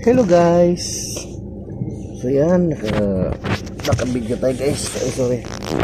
Hello guys. So yan, naka-video tayo guys. Sorry.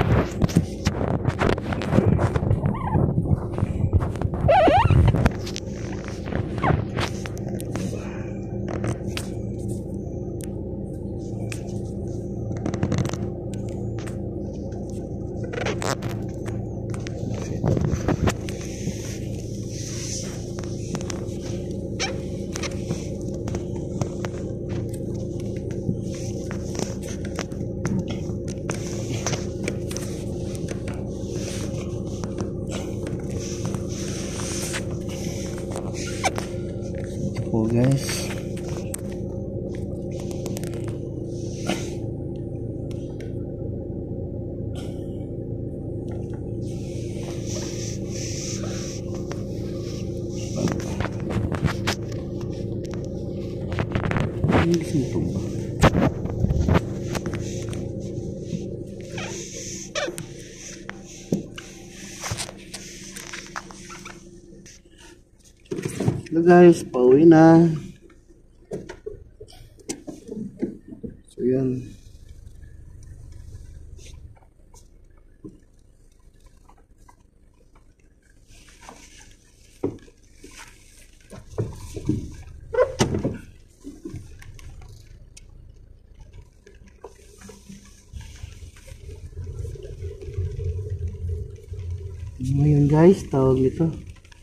Oh guys, hindi sinto ba? Hello guys, pauwi na. So yan. Ngayon guys, tawag nito.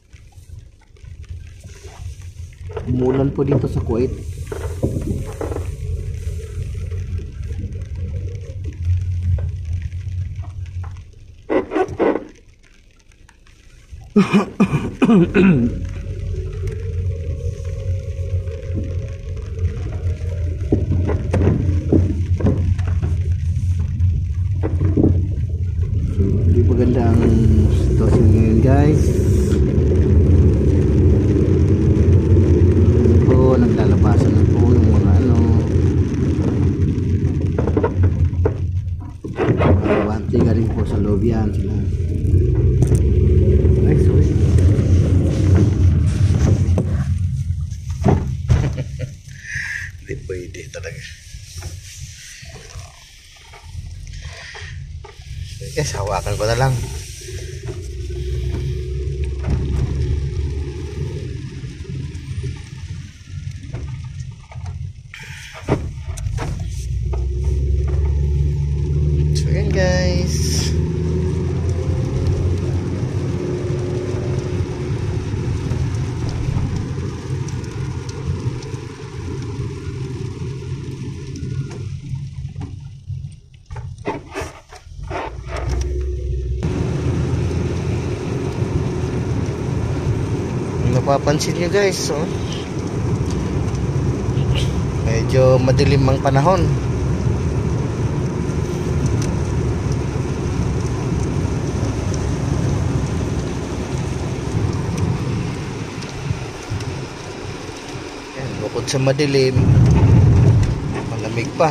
Umulan po dito sa Kuwait. So, hindi maganda ang sitwasyon ngayon guys. Naglalabasan na po yung mga mga bante galing po sa loob yan sila. Ay sorry. Hindi pwede talaga. Guys, hawakan ko na lang. Guys, napapansin nyo guys, oh, medyo madilim ang panahon. Bukod sa madilim, malamig pa.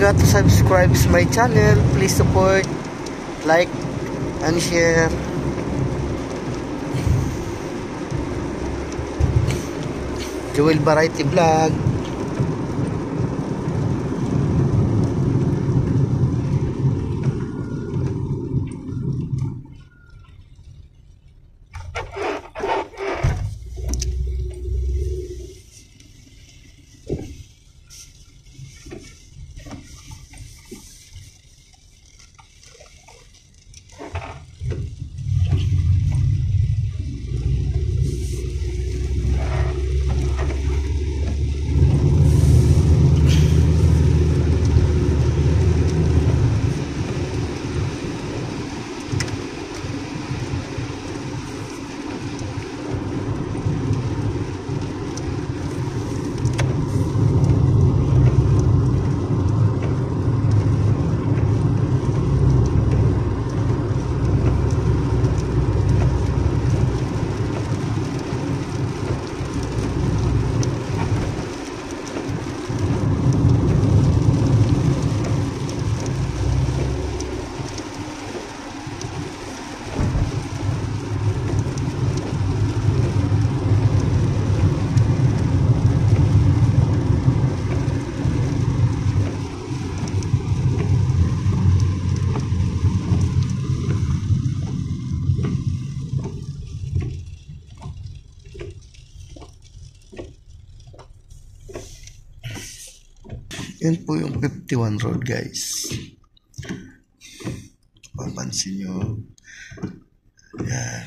forget to subscribe to my channel. Please support, like, and share. Joel Variety Vlog. Yan po yung 51 road, guys. Papansin nyo. Yan.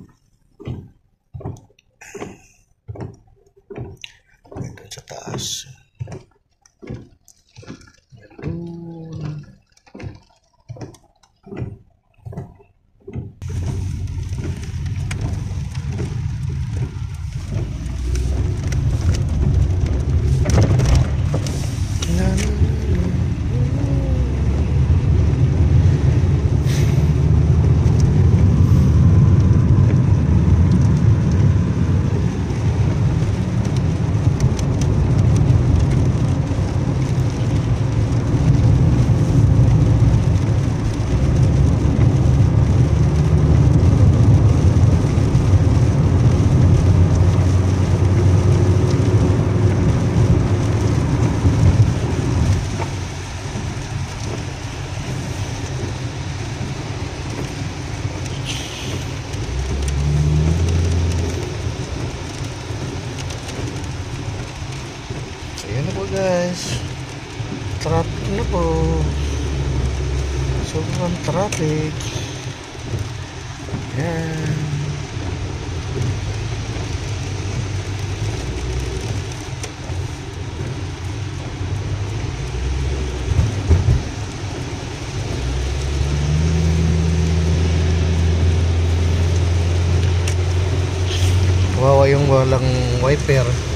Ito sa taas. Ayan na po, guys. Traffic na po. Sobrang traffic. Ayan. Kawawa yung walang wiper.